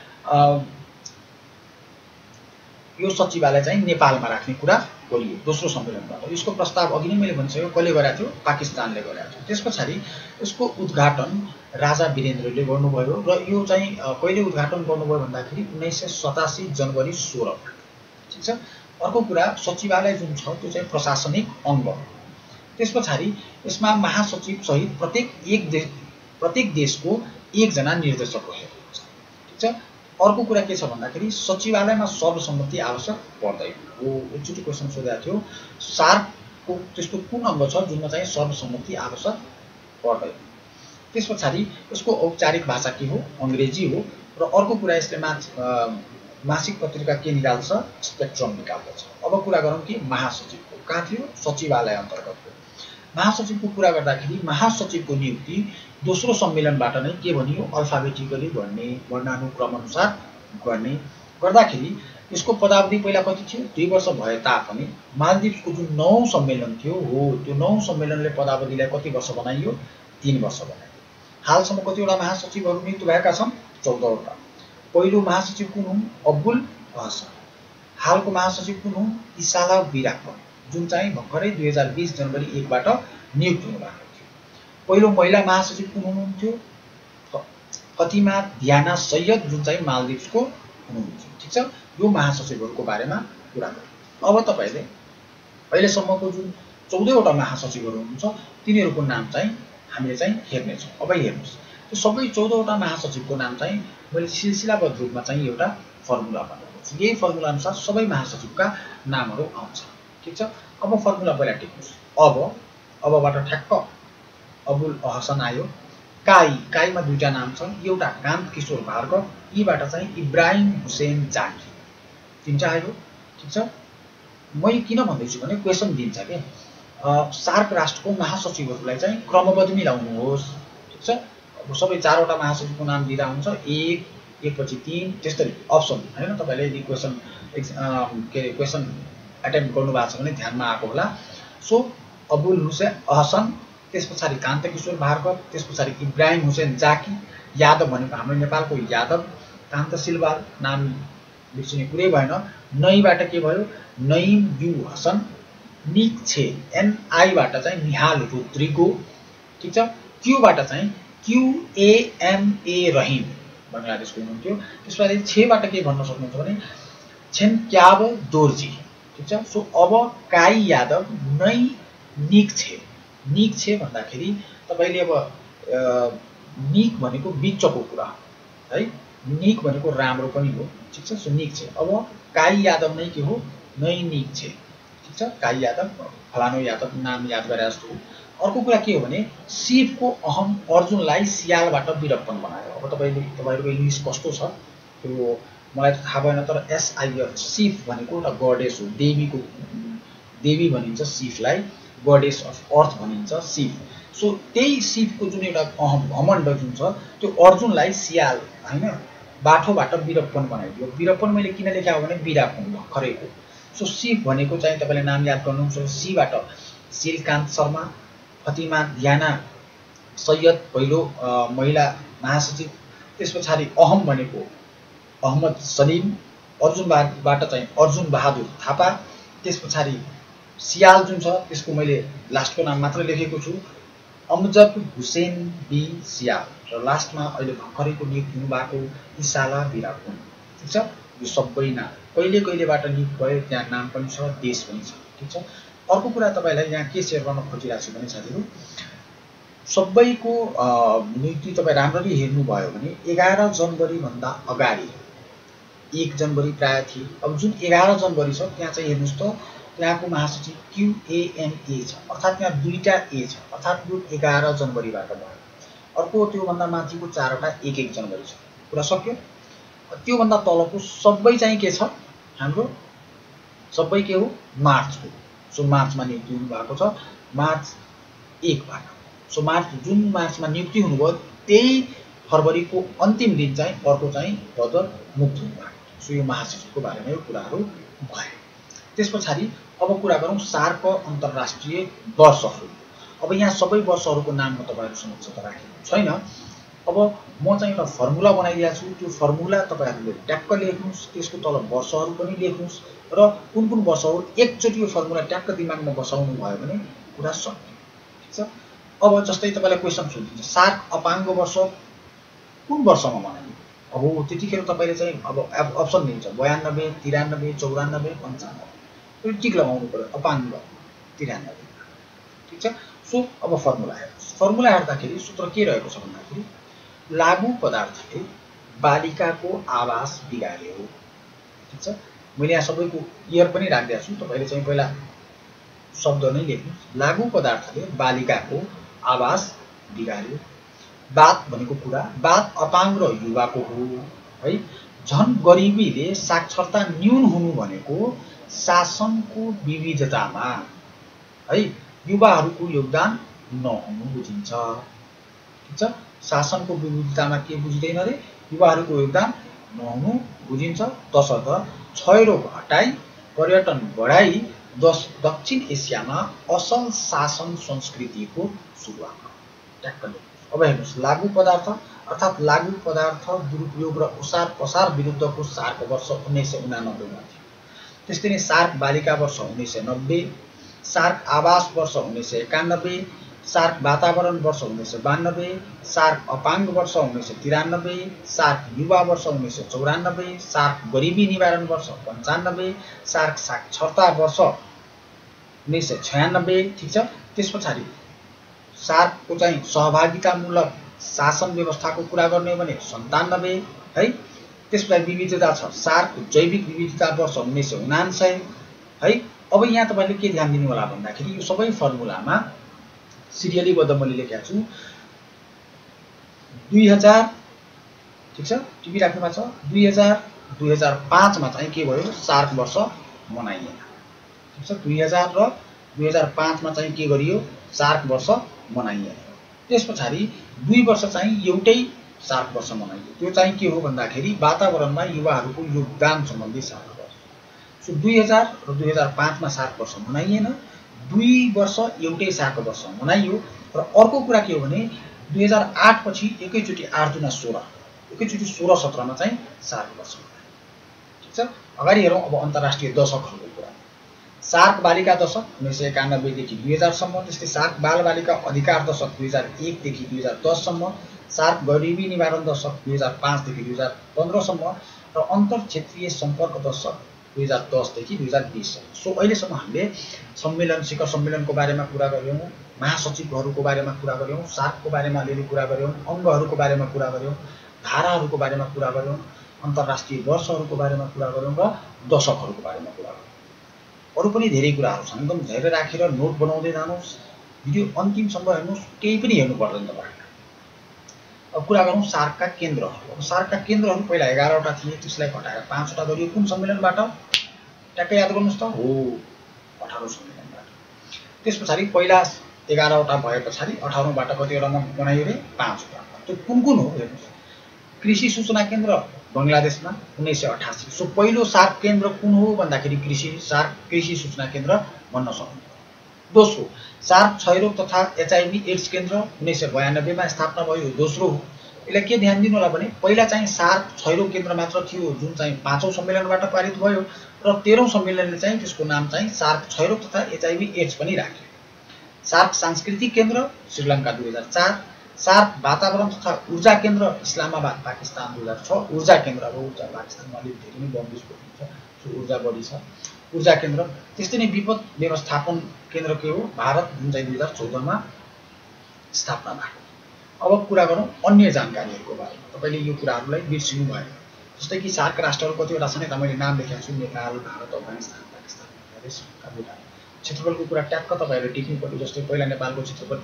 यो सचिवालय चाहिँ नेपालमा राख्ने कुरा गरियो दोस्रो सम्मेलनबाट। यसको प्रस्ताव अघि नै मैले भनिसकेँ कसले गरेको थियो पाकिस्तानले गरेको थियो। त्यसपछि यसको उद्घाटन राजा वीरेन्द्रले गर्नुभयो र यो चाहिँ कहिले उद्घाटन गर्नुभयो भन्दाखेरि 1987 जनवरी 16 ठीक छ। अर्को कुरा सचिवालय जुन छ त्यो चाहिँ प्रशासनिक अङ्ग हो। त्यसपछि यसमा महासचिव सहित प्रत्येक देशको एकजना निर्देशक रहेको हुन्छ ठीक छ। अर्को कुरा के छ भन्दाखेरि सचिवालयमा सर्वसम्मति आवश्यक पर्दैन हो। एकचोटि क्वेशन सोधेको थियो सार्कको त्यस्तो कुन अङ्ग छ जुनमा चाहिँ सर्वसम्मति आवश्यक पर्दैन। त्यसपछि यसको औपचारिक भाषा के हो अंग्रेजी हो र अर्को कुरा यसले मासिक पत्रिका के निकाल्छ स्पेक्ट्रम निकाल्दछ। अब कुरा गरौँ कि महासचिवको कहाँ थियो सचिवालय अन्तर्गतको। महासचिवको कुरा गर्दाखेरि महासचिवको नियुक्ति दोस्रो सम्मेलनबाट नै के भनियो अल्फाबेटिकली गर्ने वर्णानुक्रम अनुसार गर्ने गर्दाखेरि यसको पदावधि पहिला कति थियो 2 वर्ष भए तापनि मालदिप्सको जुन 9औं सम्मेलन थियो हो त्यो 9औं सम्मेलनले पदावधिलाई कति वर्ष बनाइयो 3 वर्ष बनाइयो। हालसम्म कतिवटा महासचिवहरू नियुक्त भएका छन् 14 वटा। पहिलो महासचिव कुन हुन् अब्दुल हसन। हालको महासचिव कुन हुन् इसाला बिराकमन जुन चाहिँ भर्खरै 2020 जनवरी 1 बाट नियुक्त हुनुभएको थियो। पहिलो महिला महासचिव कुन हुनुहुन्थ्यो फतिमा दियाना सैयद जुन चाहिँ मालदिप्सको हुनुहुन्थ्यो ठीक छ। यो महासचिवहरूको बारेमा कुरा गरौँ। अब तपाईले अहिलेसम्मको जुन 14 वटा महासचिवहरू हुनुहुन्छ तिनीहरूको नाम चाहिँ हामीले चाहिँ हेर्नेछौँ। अब हेर्नुस् त्यो सबै 14 वटा महासचिवको नाम चाहिँ मैले सिलसिलाबद्ध रूपमा चाहिँ एउटा फर्मुला बनाएको छु। यही फर्मुला अनुसार सबै महासचिवका नामहरू आउँछ ठीक छ। अब फर्मुला पहिला टिप्नुस्। अबबाट ठ्याक्क अबुल हसन आयो। काईमा दुईटा नाम छन् एउटा कान्त किशोर भार्गव यीबाट चाहिँ इब्राहिम हुसैन जाकी तीनटा आयो ठीक छ। मैले किन भन्दैछु भने क्वेशन दिन्छ के सार्क राष्ट्रको महासचिवहरूलाई चाहिँ क्रमबद्ध मिलाउनुहोस् ठीक छ। अब सबै 4 वटा महासचिवको नाम दिँदा हुन्छ 1 पछि 3 त्यस्तै अप्सन हैन। तपाईले यदि क्वेशन अटेम्प्ट गर्नु भएको छ भने ध्यानमा आएको होला। सो अबुल हुसैन हसन त्यसपछि कान्त किशोर भार्गव त्यसपछि इब्राहिम हुसैन जाकी यादव भनेको हाम्रो नेपालको यादव कान्त सिलवाल नाम बिर्सिने कुरै भएन। नईबाट के भयो नईम यु हसन निक छे एनआई बाट चाहिँ निहाल रुद्रिगो ठीक छ। क्यूबाट चाहिँ क्यूएमए रहिम बङ्गलादेशको हुनुहुन्थ्यो। त्यसपछि छेबाट के भन्न सक्नुहुन्छ भने छेन क्याब दोर्जी ठीक छ। सो अब काई यादव नई निक छे भन्दाखेरि तपाईले अब निक भनेको बिचको कुरा है, निक भनेको राम्रो पनि हो, ठीक छ। सो निक छे। अब काई यादव नै के हो, नै निक छे, ठीक छ। काई यादव फलानो यादव नाम याद गरे जस्तो हो। अर्को कुरा के हो भने शिवको अहम अर्जुनलाई सियालबाट वीरप्पन बनायो। अब तपाईहरुको इङ्ग्लिश कस्तो छ त्यो मलाई थाहा भएन, तर SIF शिव भनेको एउटा गडेस हो, देवी भनिन्छ शिवलाई, गडेस अफ अर्थ भनिन्छ शिव। सो त्यही शिवको जुन एउटा अहम घमण्ड जुन छ त्यो अर्जुनलाई सियाल हैन बाठोबाट वीरप्पन बनाइदियो। वीरप्पन मैले किन लेख्या हो भने वीरापन भर्खरैको। सो शिव भनेको चाहिँ तपाईले नाम याद गर्नुहुन्छ, सीबाट शीलकान्त शर्मा, फतिमा ध्याना सैयद पहिलो महिला महासचिव, त्यसपछि अहम भनेको अहमद सलिम, अर्जुनबाट चाहिँ अर्जुन बहादुर थापा, त्यसपछि सियाल जुन छ त्यसको मैले लास्टको नाम मात्र लेखेको छु, अमजद हुसैन बी सियाल, र लास्टमा अहिले भर्खरैको नियुक्त हुनुभएको इसाला वीरापुन, ठीक छ। यो सबै नाम कहिलेबाट नियुक्त भयो, त्यहाँ नाम पनि छ, देश पनि छ, ठीक छ। अर्को कुरा तपाईलाई यहाँ के शेयर गर्न खोजिरहेको छु भने साथीहरु, सबैको नियुक्ति तपाई राम्ररी हेर्नुभयो भने 11 जनवरी भन्दा अगाडि 1 जनवरी प्राय थिए। अब जुन 11 जनवरी छ त्यहाँ चाहिँ हेर्नुस् त त्यहाँको महासचिव QAMA छ, अर्थात् त्यहाँ दुईटा ए छ, अर्थात् यो 11 जनवरीबाट भयो। अर्को त्यो भन्दा माथिको 4वटा 1 जनवरी छ, कुरा सक्यो। त्यो भन्दा तलको सबै चाहिँ के छ, हाम्रो सबै के हो, मार्च हो। सो मार्चमा नियुक्ति हुनु भएको छ, मार्च 1 बाट। सो जुन मार्चमा नियुक्ति हुनुभयो त्यही फरवरीको अन्तिम दिन चाहिँ अर्को चाहिँ पद मुक्त हुनुभएको। सो यो महासचिवको बारेमा यो कुराहरू भए। त्यसपछि अब कुरा गरौँ सार्क अन्तर्राष्ट्रिय वर्षहरू। अब यहाँ सबै वर्षहरूको नाम म तपाईहरु समक्ष त राखेको छैन। अब म चाहिँ एउटा फर्मुला बनाइदिएको छु, त्यो फर्मुला तपाईहरुले ट्याक्क लेख्नुस्, त्यसको तल वर्षहरू पनि लेख्नुस् र कुन वर्षहरू एकचोटि यो फर्मुला ट्याक्क दिमागमा बसाउनु भयो भने कुरा सक्यो, ठीक छ। अब जस्तै तपाईलाई क्वेशन सोधिन्छ, सार्क अपाङ्ग वर्ष कुन वर्षमा मनाइयो? अब त्यतिखेर तपाईले चाहिँ अब अप्सन दिन्छ 92, 93, 94, 95। त्यो टिक लगाउनु पर्यो, अपाङ्ग 93, ठीक छ। सो अब फर्मुला हेर्दाखेरि सूत्र के रहेको छ भन्दाखेरि लागू पदार्थले बालिकाको आवास बिगार्यो, ठीक छ। मैले यहाँ सबैको इयर पनि राखिदिएको छु, तपाईले चाहिँ पहिला शब्द नै लेख्नुस्, लागू पदार्थले बालिकाको आवास बिगार्यो। बात भनेको कुरा, बात अपाङ्ग र युवाको हो है। झन गरिबीले साक्षरता न्यून हुनु भनेको शासनको विविधतामा है युवाहरूको योगदान नहुनु बुझिन्छ, ठीक छ। शासनको विविधतामा के बुझिदैन रे, युवाहरूको योगदान नहुनु बुझिन्छ। तसर्थ क्षयरोग हटाई पर्यटन बढाई दक्षिण एसियामा असल शासन संस्कृतिको सुरुवात। अब हेर्नुस्, लागू पदार्थ अर्थात् लागू पदार्थ दुरुपयोग र ओसार पसार विरुद्धको सार्क वर्ष 1989 मा थियो। त्यस्तै नै सार्क बालिका वर्ष 1990, सार्क आवास वर्ष 1991, सार्क वातावरण वर्ष 1992, सार्क अपाङ्ग वर्ष 1993, सार्क युवा वर्ष 1994, सार्क गरिबी निवारण वर्ष 95, सार्क साक्षरता वर्ष 1996, ठीक छ। त्यसपछि सार्कको चाहिँ सहभागितामूलक शासन व्यवस्थाको कुरा गर्ने हो भने 97 है। त्यसपछि विविधता छ, सार्क जैविक विविधता वर्ष 1999 है। अब यहाँ तपाईले के ध्यान दिनु होला भन्दाखेरि यो सबै फर्मुलामा सिरियलीबद्ध मैले लेखेको छु 2000, ठीक छ, टिभी राख्नु भएको छ। 2005 मा चाहिँ के भयो, सार्क वर्ष मनाइएन, ठीक छ। 2000 र 2005 मा चाहिँ के गरियो, सार्क वर्ष मनाइएन। त्यसपछि 2 वर्ष चाहिँ एउटै सार्क वर्ष मनाइयो। त्यो चाहिँ के हो भन्दाखेरि वातावरणमा युवाहरूको योगदान सम्बन्धी सार्क वर्ष। सो 2000 र 2005 मा सार्क वर्ष मनाइएन, 2 वर्ष एउटै सार्क वर्ष मनाइयो। र अर्को कुरा के हो भने 2008 पछि एकैचोटि 8 दुना 16, एकैचोटि 16-17 मा चाहिँ सार्क वर्ष मनाइयो, ठीक छ। अगाडि हेरौँ अब अन्तर्राष्ट्रिय दशकहरूको कुरा। सार्क बालिका दशक 1991 देखि 2000 सम्म, त्यस्तै सार्क बाल बालिका अधिकार दशक 2001 देखि 2010 सम्म, सार्क गरिबी निवारण दशक 2005 देखि 2015 सम्म र अन्तर क्षेत्रीय सम्पर्क दशक 2010 देखि 2020 सो अहिलेसम्म हामीले सम्मेलन शिखर सम्मेलनको बारेमा कुरा गर्यौं, महासचिवहरूको बारेमा कुरा गर्यौं, सार्कको बारेमा अलिअलि कुरा गर्यौं, अङ्गहरूको बारेमा कुरा गर्यौं, धाराहरूको बारेमा कुरा गर्यौं, अन्तर्राष्ट्रिय वर्षहरूको बारेमा कुरा गर्यौं र दशकहरूको बारेमा कुरा गर्यौं। अरु पनि धेरै कुराहरू छन्, एकदम धेरै राखेर नोट बनाउँदै जानुहोस्, भिडियो अन्तिमसम्म हेर्नुहोस्, केही पनि हेर्नु पर्दैन तपाईहरुले। अब कुरा गरौँ सार्कका केन्द्रहरू। अब सार्कका केन्द्रहरू पहिला 11वटा थिए, त्यसलाई घटाएर 5वटा गरियो। कुन सम्मेलनबाट? ट्याक्कै याद गर्नुहोस् त, हो 18औं सम्मेलनबाट। त्यसपछि पहिला 11वटा भए पछाडि 18औंबाट कतिवटा बनाइयो रे? 5वटा। त्यो कुन कुन हो हेर्नुहोस्। कृषि सूचना केन्द्र बङ्गलादेशमा 1988। सो पहिलो सार्क केन्द्र कुन हो भन्दाखेरि कृषि सूचना केन्द्र भन्न सक्नुहुन्छ। दोस्रो सार्क क्षयरोग तथा एचआईभी एड्स केन्द्र 1992 मा स्थापना भयो, दोस्रो हो। यसलाई के ध्यान दिनु होला भने पहिला चाहिँ सार्क क्षयरोग केन्द्र मात्र थियो, जुन चाहिँ 5औं सम्मेलनबाट पारित भयो, र 13औं सम्मेलनले चाहिँ त्यसको नाम चाहिँ सार्क क्षयरोग तथा एचआईभी एड्स पनि राख्यो। सार्क सांस्कृतिक केन्द्र श्रीलङ्का 2004, सार्क वातावरण तथा ऊर्जा केन्द्र इस्लामाबाद पाकिस्तान 2006। ऊर्जा केन्द्र, अब ऊर्जा पाकिस्तानमा अलिक धेरै नै बम विस्फोट हुन्छ, सो ऊर्जा बढी छ, ऊर्जा केन्द्र। त्यस्तै नै विपद व्यवस्थापन केन्द्र के हो? भारत, जुन चाहिँ 2014 मा स्थापना भएको। अब कुरा गरौँ अन्य जानकारीहरूको बारेमा। तपाईले यो कुराहरूलाई बिर्सिनु भयो। जस्तै कि सार्क राष्ट्रहरू कतिवटा छन्, यता मैले नाम लेखेको छु, नेपाल, भारत, अफगानिस्तान, पाकिस्तान, बङ्गलादेश, श्रीलङ्का, भुटान। क्षेत्रफलको कुरा ट्याक्क तपाईहरुले टिप्नु पर्यो। जस्तै पहिला नेपालको क्षेत्रफल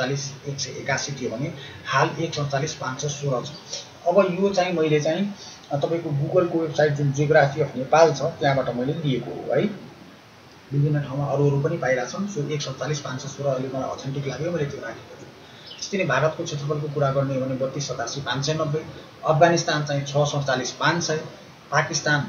147,181 थियो भने हाल 147,516 छ। अब यो चाहिँ मैले चाहिँ तपाईको गुगलको वेबसाइट जुन जियोग्राफी अफ नेपाल छ त्यहाँबाट मैले लिएको हो है। विभिन्न ठाउँमा अरू पनि पाइरा छन्। सो 147,516 अहिले मलाई अथेन्टिक लाग्यो, मैले त्यो राखेको छु। त्यस्तै नै भारतको क्षेत्रफलको कुरा गर्ने हो भने 32,87,590, अफगानिस्तान चाहिँ 6,47,500, पाकिस्तान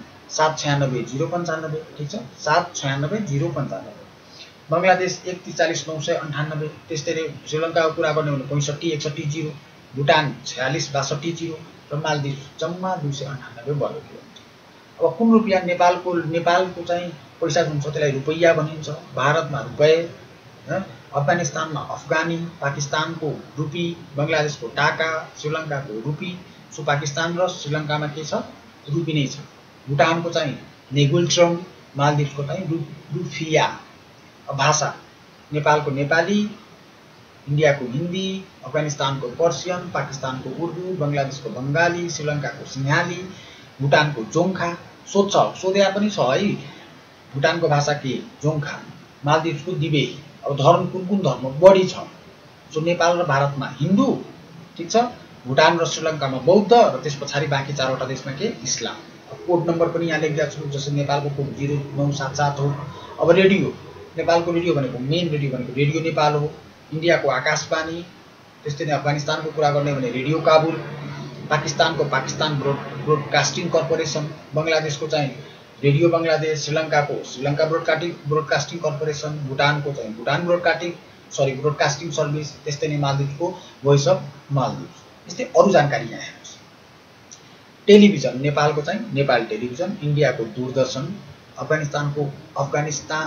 7,96,095, ठीक छ, 7,96,095, बङ्गलादेश 41,43,998, त्यस्तै नै श्रीलङ्काको कुरा गर्ने हो भने 65,61,0, भुटान 46,62,0 र मालदिव जम्मा 298 वर्ग किलोमिटर। अब कुन रुपियाँ? नेपालको चाहिँ पैसा जुन छ त्यसलाई रुपैयाँ भनिन्छ, भारतमा रुपैयाँ, अफगानिस्तानमा अफगानी, पाकिस्तानको रुपी, बङ्गलादेशको टाका, श्रीलङ्काको रुपी। सो पाकिस्तान र श्रीलङ्कामा के छ? रुपी नै छ। भुटानको चाहिँ नेगुल्ट्रम, मालदिवको चाहिँ रुफिया। भाषा नेपालको नेपाली, इन्डियाको हिन्दी, अफगानिस्तानको पर्सियन, पाकिस्तानको उर्दू, बङ्गलादेशको बङ्गाली, श्रीलङ्काको सिंहाली, भुटानको जोङ्खा। सोध्या पनि छ है, भुटानको भाषा के? जोङ्खा। मालदिवको दिवे। अब धर्म कुन धर्म बढी छ? सो नेपाल र भारतमा हिन्दू, ठीक छ, भुटान र श्रीलङ्कामा बौद्ध, र त्यसपछि बाँकी 4वटा देशमा के? इस्लाम। कोड नम्बर पनि यहाँ लेखिदिएको छु, जस्तै नेपालको कोड 0977 हो। अब रेडियो, नेपालको रेडियो भनेको मेन रेडियो भनेको रेडियो नेपाल हो। इन्डियाको आकाशवाणी, त्यस्तै नै अफगानिस्तानको कुरा गर्ने हो भने रेडियो काबुल, पाकिस्तानको पाकिस्तान ब्रोडकास्टिङ कर्पोरेसन, बङ्गलादेशको चाहिँ रेडियो बङ्गलादेश, श्रीलङ्काको श्रीलङ्का ब्रोडकास्टिङ कर्पोरेसन, भुटानको चाहिँ भुटान ब्रोडकास्टिङ सर्भिस, त्यस्तै नै मालदिवको भोइस अफ मालदिव्स। त्यस्तै अरू जानकारी यहाँ हेर्नुहोस्। टेलिभिजन, नेपालको चाहिँ नेपाल टेलिभिजन, इन्डियाको दूरदर्शन, अफगानिस्तानको अफगानिस्तान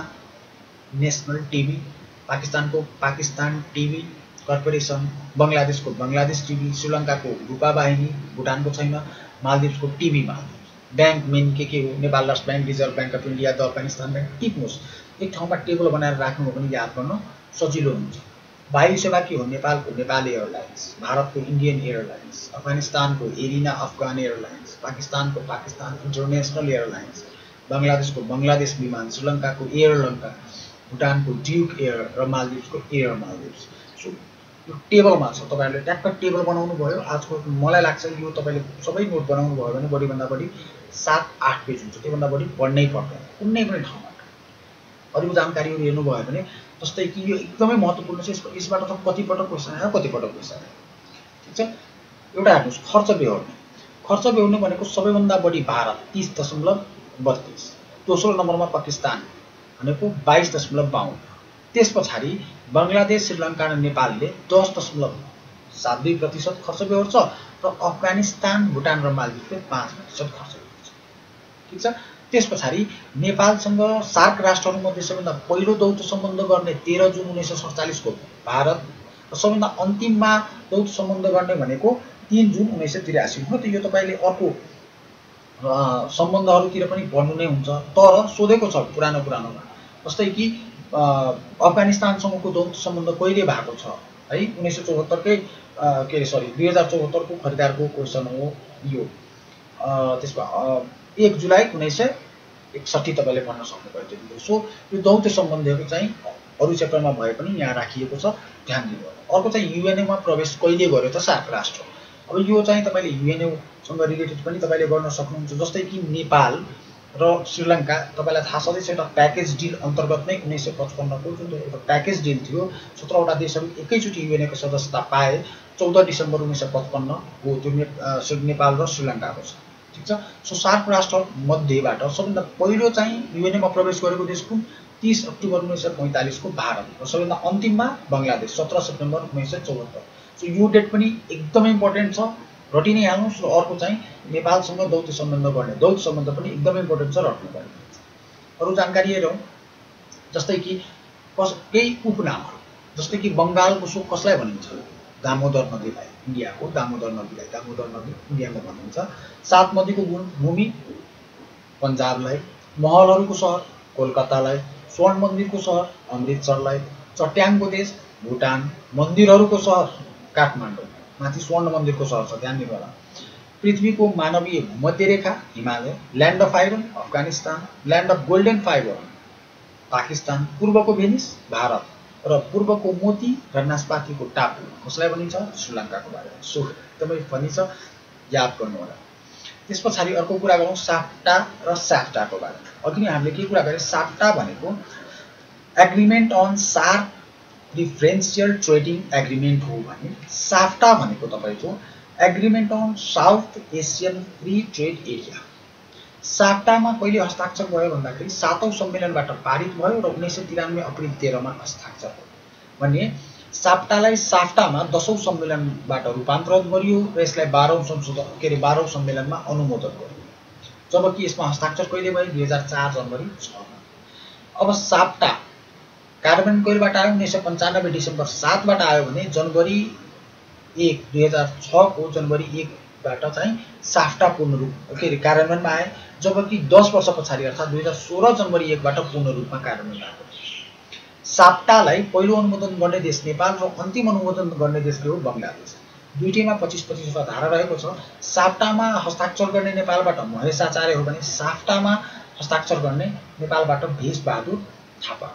नेसनल टिभी, पाकिस्तानको पाकिस्तान टिभी कर्पोरेसन, बङ्गलादेशको बङ्गलादेश टिभी, श्रीलङ्काको रूपावाहिनी, भुटानको छैन, मालदिवसको टिभी मालदिव्स। ब्याङ्क मेन के हो? Nepal Rastra bank, reserve bank of India, the Afghanistan bank. टिप्नुहोस्, एक ठाउँमा टेबल बनाएर राख्नु हो भने याद गर्न सजिलो हुन्छ। वायु सेवा के हो? नेपालको नेपाल एयरलाइन्स, भारतको इन्डियन एयरलाइन्स, अफगानिस्तानको एरिना अफगान एयरलाइन्स, पाकिस्तानको पाकिस्तान इन्टरनेसनल एयरलाइन्स, बङ्गलादेशको बङ्गलादेश विमान, श्रीलङ्काको एयरलङ्का, भुटानको ड्युक एयर र मालदिवसको एयर मालदिव्स। सो यो टेबलमा छ, तपाईहरुले ट्याक्क टेबल बनाउनु भयो। आजको मलाई लाग्छ यो तपाईले सबै नोट बनाउनु भयो भने बढीभन्दा बढी 7-8 पेज हुन्छ, त्योभन्दा बढी पढ्नै पर्दैन कुनै पनि ठाउँबाट। अरू जानकारीहरू हेर्नु भयो भने जस्तै कि यो एकदमै महत्त्वपूर्ण छ, यसबाट त कतिपटक क्वेशन आयो, कतिपटक क्वेशन आयो, ठीक छ। एउटा हेर्नुस्, खर्च बेहोर्ने। खर्च बेहोर्ने भनेको सबैभन्दा बढी भारत 30.32, दोस्रो नम्बरमा पाकिस्तान भनेको 22.52, त्यसपछि बङ्गलादेश, श्रीलङ्का र नेपालले 10.72% खर्च बेहोर्छ र अफगानिस्तान, भुटान र मालदिवले 5% खर्च बेहोर्छ, ठीक छ। त्यसपछि नेपालसँग सार्क राष्ट्रहरूमध्ये सबैभन्दा पहिलो दौत्य सम्बन्ध गर्ने 13 जुन 1947 को भारत, र सबैभन्दा अन्तिममा दौत्य सम्बन्ध गर्ने भनेको 3 जुन 1983 हो। त यो तपाईले अर्को सम्बन्धहरूतिर पनि बढ्नु नै हुन्छ। तर सोधेको छ पुरानोमा, जस्तै कि अफगानिस्तानसँगको द्वन्द्व सम्बन्ध कहिले भएको छ है, 1974कै के अरे सरी 2074को खरिदारको क्वेसन हो यो। त्यसमा 1 जुलाई 1961 तपाईँले पढ्न सक्नुभयो त्यतिखेर। सो यो दौत्य सम्बन्धहरू चाहिँ अरू च्याप्टरमा भए पनि यहाँ राखिएको छ, ध्यान दिनु। अर्को चाहिँ युएनएमा प्रवेश कहिले गर्यो त सार्क राष्ट्र। अब यो चाहिँ तपाईँले युएनएसँग रिलेटेड पनि तपाईँले गर्न सक्नुहुन्छ। जस्तै कि नेपाल र श्रीलङ्का तपाईँलाई थाहा छँदैछ एउटा प्याकेज डिल अन्तर्गत नै 1955को जुन एउटा प्याकेज डिल थियो, 17वटा देशहरू एकैचोटि युएनएको सदस्यता पाए 14 डिसेम्बर 1955 हो त्यो नेपाल र श्रीलङ्काको छ, ठिक छ। सो सार्क राष्ट्र मध्येबाट सबभन्दा पहिलो चाहिँ युएनएमा प्रवेश गरेको देश कुन, 30 अक्टोबर 1945 को भारत, र सबभन्दा अन्तिममा बङ्गलादेश 17 सेप्टेम्बर 1974। सो यो डेट पनि एकदमै इम्पोर्टेन्ट छ, रटि नै हाल्नुहोस्। र अर्को चाहिँ नेपालसँग दौत्य सम्बन्ध गर्ने, दौत्य सम्बन्ध पनि एकदमै इम्पोर्टेन्ट छ, रट्नुपर्ने। अरू जानकारी हेरौँ, जस्तै कि केही उपनामहरू, जस्तै कि बङ्गालको सो कसलाई भनिन्छ, दामोदर नदीलाई, इन्डियाको दामोदर नदीलाई, दामोदर नदी इन्डियामा भनिन्छ। 7 नदीको भूमि पन्जाबलाई, महलहरूको सहर कोलकातालाई, स्वर्ण मन्दिरको सहर अमृतसरलाई, चट्याङको देश भुटान, मन्दिरहरूको सहर काठमाडौँ, माथि स्वर्ण मन्दिरको सहर छ, ध्यान दिनु होला। पृथ्वीको मानवीय मध्यरेखा Himalaya, land of iron Afghanistan, land of golden fibre Pakistan, पूर्वको भेनिस भारत, र पूर्वको मोती र नास्पातीको टापु कसलाई भनिन्छ, श्रीलङ्काको बारेमा। सो एकदमै फनी छ, याद गर्नु होला। त्यस पछाडि अर्को कुरा गरौँ साफ्टा र स्याफ्टाको बारेमा। अघि नै हामीले के कुरा गरे, साफ्टा भनेको agreement on SAARC preferential trading agreement हो भने साफ्टा भनेको तपाईँको agreement on South Asian free trade area. साफ्टामा कहिले हस्ताक्षर भयो भन्दाखेरि 7औं सम्मेलनबाट पारित भयो र 1993 अप्रिल 13 मा हस्ताक्षर भयो भने साफ्टालाई साफ्टामा 10औं सम्मेलनबाट रूपान्तरण गरियो र यसलाई 12औं सम्मेलनमा अनुमोदन गरियो। जबकि यसमा हस्ताक्षर कहिले भयो, 2004 जनवरी 6 मा। अब साफ्टा कार्यान्वयन कहिलेबाट आयो, 1995 डिसेम्बर 7 बाट आयो भने जनवरी 1 2006 को जनवरी 1 बाट चाहिँ साफ्टा पूर्ण रूप कार्यान्वयनमा आए। जबकि 10 वर्ष पछाडि अर्थात् 2016 जनवरी 1 बाट पूर्ण रूपमा कार्यान्वयन आयो। साफ्टालाई पहिलो अनुमोदन गर्ने देश नेपाल र अन्तिम अनुमोदन गर्ने देश के हो, बङ्गलादेश। दुईटैमा 25-25 वटा धारा रहेको छ। साफ्टामा हस्ताक्षर गर्ने नेपालबाट महेश आचार्य हो भने साफ्टामा हस्ताक्षर गर्ने नेपालबाट भेष बहादुर थापा।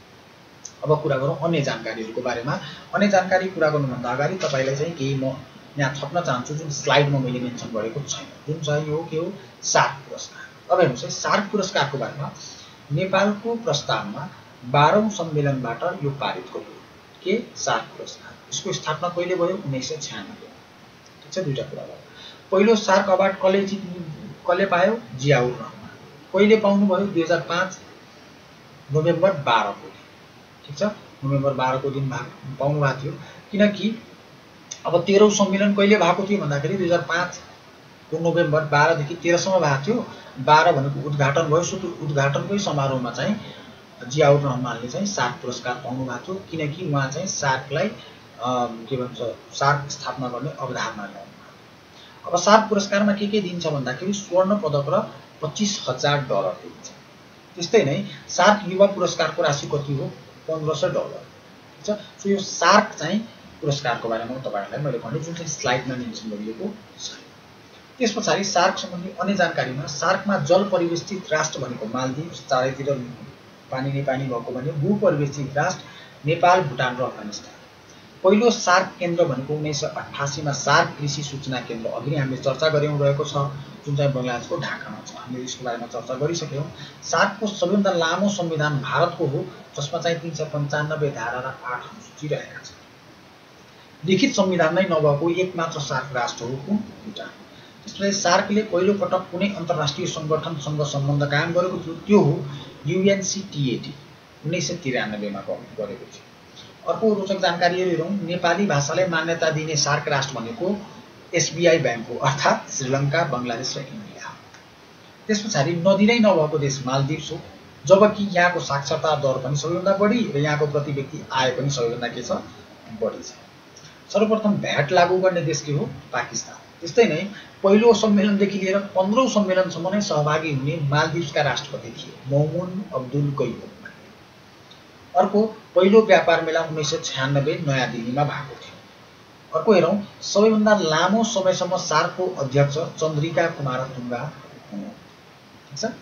अब कुरा गरौँ अन्य जानकारीहरूको बारेमा। अन्य जानकारी कुरा गर्नुभन्दा अगाडि तपाईँलाई चाहिँ केही म यहाँ थप्न चाहन्छु जुन स्लाइडमा मैले मेन्सन गरेको छैन, जुन चाहिँ यो के हो, सार्क पुरस्कार। अब हेर्नुहोस् है, सार्क पुरस्कारको बारेमा नेपालको प्रस्तावमा 12औं सम्मेलनबाट यो पारित गरियो के सार्क पुरस्कार। यसको स्थापना कहिले भयो, 1996। ठिक छ, दुईटा कुरा भयो। पहिलो सार्क अवार्ड कसले पायो, जियाउर रहमान। कहिले पाउनु भयो, 2005 नोभेम्बर 12 को दिन। ठिक छ, नोभेम्बर 12 को दिन पाउनु भएको थियो। किनकि अब 13औं सम्मेलन कहिले भएको थियो भन्दाखेरि 2005 को नोभेम्बर 12 देखि 13 सम्म भएको थियो। 12 भनेको उद्घाटन भयो। सो त्यो उद्घाटनकै समारोहमा चाहिँ जियाउर रहमानले चाहिँ सार्क पुरस्कार पाउनु भएको थियो, किनकि उहाँ चाहिँ सार्कलाई के भन्छ सार्क स्थापना गर्ने अवधारणा ल्याउनु। अब सार्क पुरस्कारमा के दिन्छ भन्दाखेरि स्वर्ण पदक र $25,000 दिन्छ। त्यस्तै नै सार्क युवा पुरस्कारको राशि कति हो, $1,500। ठिक छ। सो यो सार्क चाहिँ पुरस्कारको बारेमा तपाईहरुलाई मैले भने जुन चाहिँ स्लाइडमा मेन्सन गरिएको छ। त्यस पछाडि सार्क सम्बन्धी अन्य जानकारीमा सार्कमा जल परिवेष्टित राष्ट्र भनेको मालदिभ, चारैतिर पानी नै पानी भएको भने भू परिवेष्टित राष्ट्र नेपाल, भुटान र अफगानिस्तान। पहिलो सार्क केन्द्र भनेको 1988 मा सार्क कृषि सूचना केन्द्र, अघि नै हामीले चर्चा गर्यौं रहेको छ, जुन चाहिँ बंगलादेशको ढाकामा छ। हामीले यसको बारेमा चर्चा गरिसक्यौं। सार्कको सबैभन्दा लामो संविधान भारतको हो, जसमा चाहिँ 395 धारा र 8 अनुसूची रहेका छन्। लिखित संविधान नै नभएको एकमात्र सार्क राष्ट्र हो कुन, भुटान। त्यसैले सार्कले पहिलो पटक कुनै अन्तर्राष्ट्रिय संगठनसँग सम्बन्ध कायम गरेको थियो, त्यो हो UNCTAD 1993 मा गरेको थियो। अर्को रोचक जानकारीहरू हेरौं। नेपाली भाषालाई मान्यता दिने सार्क राष्ट्र भनेको SBI बैंक हो, अर्थात् श्रीलङ्का, बंगलादेश र इन्डिया। त्यसपछि नदी नै नभएको देश मालदिभ हो, जबकि यहाँको साक्षरता दर पनि सबैभन्दा बढी र यहाँको प्रति व्यक्ति आय पनि सबैभन्दा के छ, बढी छ। सर्वप्रथम भ्याट लागू गर्ने देश के हो, पाकिस्तान। त्यस्तै नै पहिलो सम्मेलनदेखि लिएर 15औं सम्मेलनसम्म नै सहभागी हुने मालदिभ्सका राष्ट्रपति थिए मौमुन अब्दुल कैयुम। अर्को पहिलो व्यापार मेला 1996 नयाँ दिल्लीमा भएको थियो। अर्को हेरौँ, सबैभन्दा लामो समयसम्म सार्कको अध्यक्ष चन्द्रिका कुमारतुङ्गा हुनु। ठिक छ।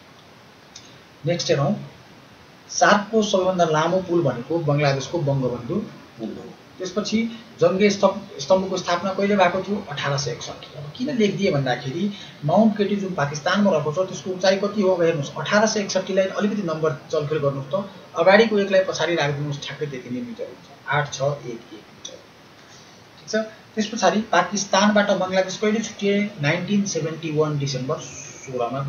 नेक्स्ट हेरौँ, सार्कको सबैभन्दा लामो पुल भनेको बङ्गलादेशको बङ्गबन्धु पुल हो। त्यसपछि जङ्गे स्तम्भको स्थापना कहिले भएको थियो? 1861। अब किन लेखिदिए भन्दाखेरि माउन्ट केटु जुन पाकिस्तानमा रहेको छ त्यसको उचाइ कति हो हेर्नुहोस्, 1861 लाई अलिकति नम्बर चलखेल गर्नुहोस् त, अगाडिको एकलाई पछाडि राखिदिनुहोस्, ठ्याक्कै त्यति नै मिटर हुन्छ, 8611 मिटर। ठिक छ। त्यस पछाडि पाकिस्तानबाट बङ्गलादेश कहिले छुट्टिए? 1971 डिसेम्बर 16 मा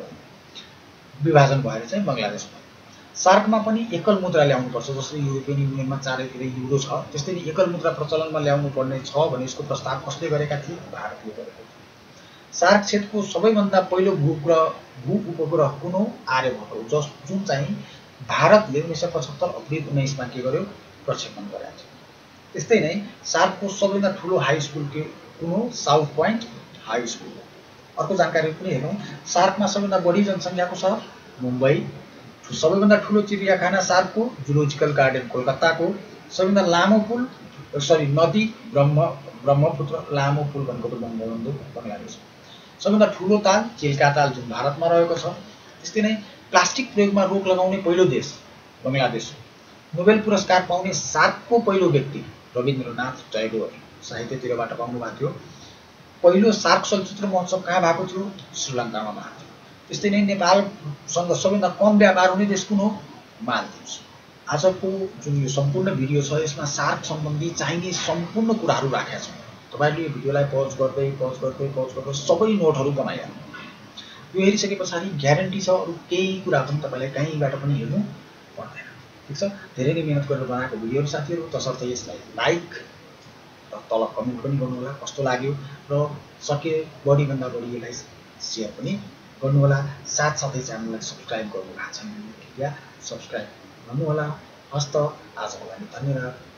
विभाजन भएर चाहिँ बङ्गलादेशमा। सार्कमा पनि एकल मुद्रा ल्याउनुपर्छ, जसरी युरोपियन युनियनमा चारैतिर युरो छ, त्यस्तै नै एकल मुद्रा प्रचलनमा ल्याउनु पर्ने छ भने यसको प्रस्ताव कसले गरेका थिए? भारतले गरेको थियो। सार्क क्षेत्रको सबैभन्दा पहिलो भू उपग्रह कुन हो? आर्यभट्ट हो, जुन चाहिँ भारतले 1975 अप्रिल 19 मा के गर्यो? प्रक्षेपण गरेको थियो। त्यस्तै नै सार्कको सबैभन्दा ठुलो हाई स्कुल कुन हो? South Point high school. अर्को जानकारी पनि हेरौँ, सार्कमा सबैभन्दा बढी जनसङ्ख्याको सहर मुम्बई, सबैभन्दा ठुलो चिडियाखाना सार्कको जुलोजिकल गार्डन कोलकाताको, सबैभन्दा लामो पुल नदी ब्रह्मपुत्र, लामो पुल भनेको बङ्गबन्धु बङ्गलादेश, सबैभन्दा ठुलो ताल चिल्का ताल जुन भारतमा रहेको छ। त्यस्तै नै प्लास्टिक प्रयोगमा रोक लगाउने पहिलो देश बङ्गलादेश। नोबेल पुरस्कार पाउने सार्कको पहिलो व्यक्ति रविन्द्रनाथ टैगोर, साहित्यतिरबाट पाउनुभएको थियो। पहिलो सार्क चलचित्र महोत्सव कहाँ भएको थियो? श्रीलङ्कामा भएको थियो। त्यस्तै नै नेपालसँग सबैभन्दा कम व्यापार हुने देश कुन हो? मालदिभ्स। आजको जुन यो सम्पूर्ण भिडियो छ यसमा सार्क सम्बन्धी चाहिने सम्पूर्ण कुराहरू राखेका छौँ। तपाईँहरूले यो भिडियोलाई पज गर्दै सबै नोटहरू बनाइहाल्नु। यो हेरिसके पछाडि ग्यारेन्टी छ अरू केही कुरा पनि तपाईँलाई कहीँबाट पनि हेर्नु पर्दैन। ठिक छ। धेरै नै मेहनत गरेर बनाएको भिडियोहरू साथीहरू, तसर्थ यसलाई लाइक र तल कमेन्ट पनि गर्नुहोला कस्तो लाग्यो, र सके बढीभन्दा बढी यसलाई सेयर पनि गर्नुहोला। साथसाथै च्यानललाई सब्सक्राइब गर्नु भएको छैन भने कृपया सब्सक्राइब गर्नुहोला। हस्त आजको लागि धन्यवाद।